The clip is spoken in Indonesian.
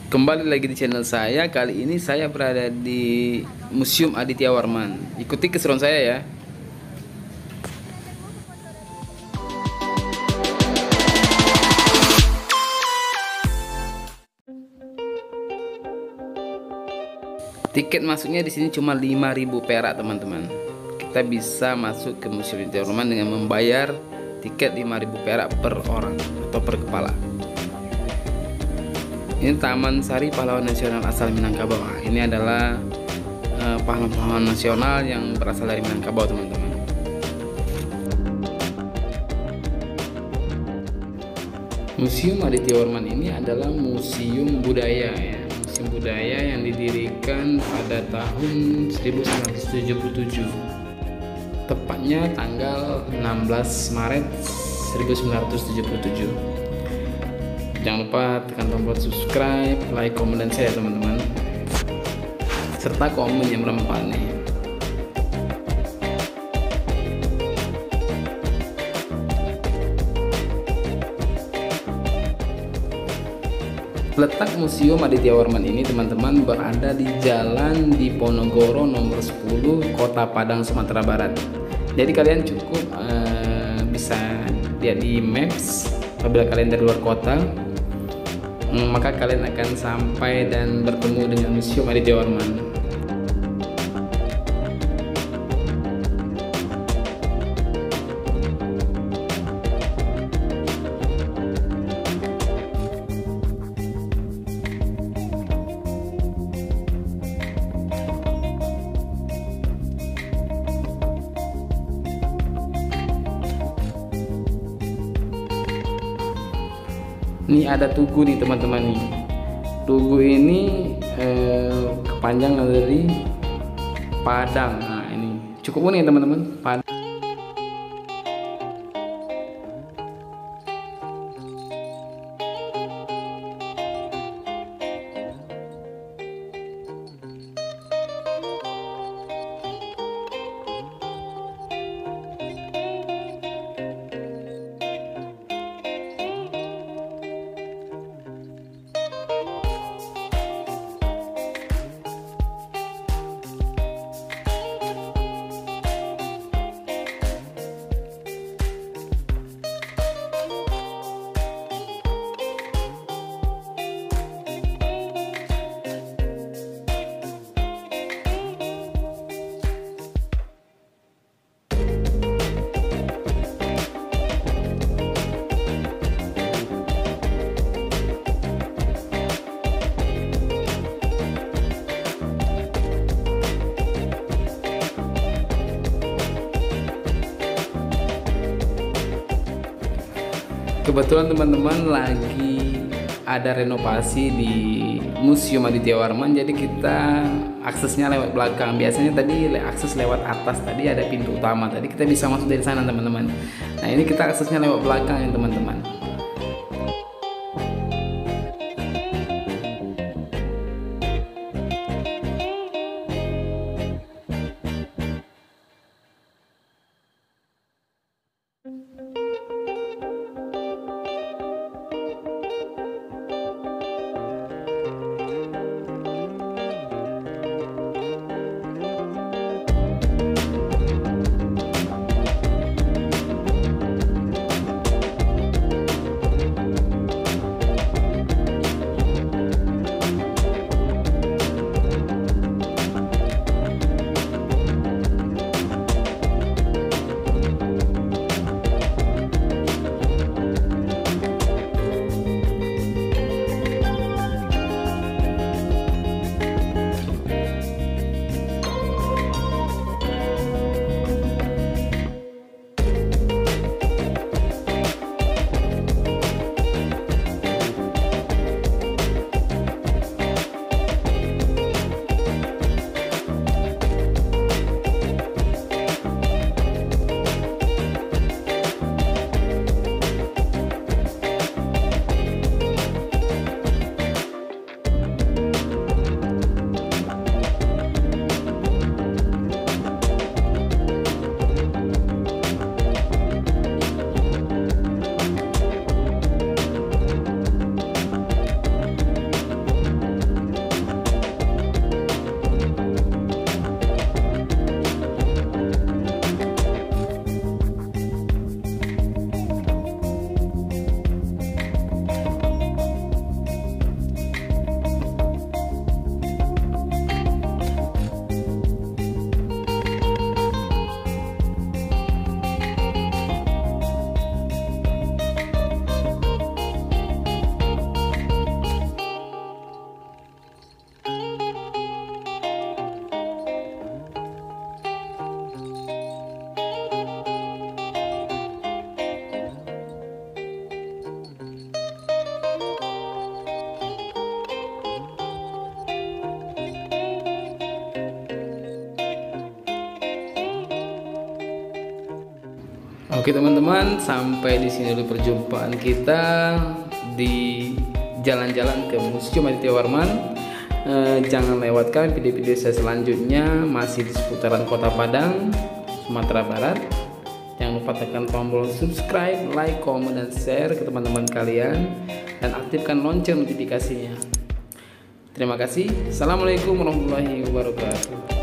Kembali lagi di channel saya. Kali ini saya berada di Museum Aditya Warman. Ikuti keseruan saya ya. Tiket masuknya di sini cuma 5.000 perak, teman-teman. Kita bisa masuk ke Museum Aditya Warman dengan membayar tiket 5.000 perak per orang atau per kepala. Ini Taman Sari Pahlawan Nasional asal Minangkabau. Ini adalah pahlawan nasional yang berasal dari Minangkabau, teman-teman. Museum Aditya Warman ini adalah museum budaya ya. Museum budaya yang didirikan pada tahun 1977. Tepatnya tanggal 16 Maret 1977. Jangan lupa tekan tombol subscribe, like, komen, dan share, teman-teman, serta komen yang bermanfaat nih. Letak Museum Aditya Warman ini, teman-teman, berada di Jalan Diponegoro nomor 10, Kota Padang, Sumatera Barat. Jadi kalian cukup bisa lihat di maps. Apabila kalian dari luar kota, maka kalian akan sampai dan bertemu dengan Museum Aditya Warman. Ini ada tugu nih, teman-teman nih. Tugu ini kepanjangan dari Padang. Nah, ini cukup unik, teman-teman. Kebetulan, teman-teman, lagi ada renovasi di Museum Aditya Warman, jadi kita aksesnya lewat belakang. Biasanya tadi akses lewat atas, tadi ada pintu utama, tadi kita bisa masuk dari sana, teman-teman. Nah, ini kita aksesnya lewat belakang ya, teman-teman. Oke teman-teman, sampai di sini dulu perjumpaan kita di jalan-jalan ke Museum Aditya Warman. Jangan lewatkan video-video saya selanjutnya masih di seputaran Kota Padang, Sumatera Barat. Jangan lupa tekan tombol subscribe, like, komen, dan share ke teman-teman kalian, dan aktifkan lonceng notifikasinya. Terima kasih. Assalamualaikum warahmatullahi wabarakatuh.